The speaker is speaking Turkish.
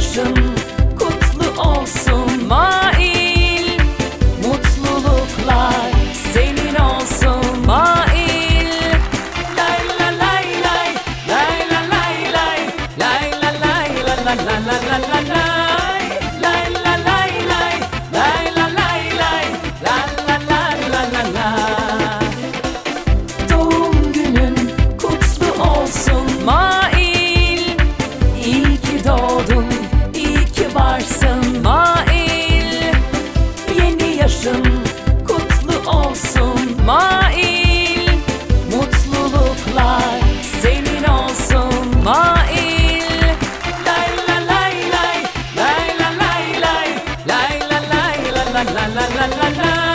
yaşın kutlu olsun Mail. Mutluluklar senin olsun Mail. Lay la lay lay, lay la lay lay, lay la lay la la la la la la lay. Lay la lay lay, lay la lay lay, la la la la la la. Doğum günün kutlu olsun Mail. İyi ki doğdun, iyi ki varsın Mail. Yeni yaşın kutlu olsun Mail. Mutluluklar senin olsun Mail. Lay la lay lay, lay la lay lay, lay la lay la la la la la la.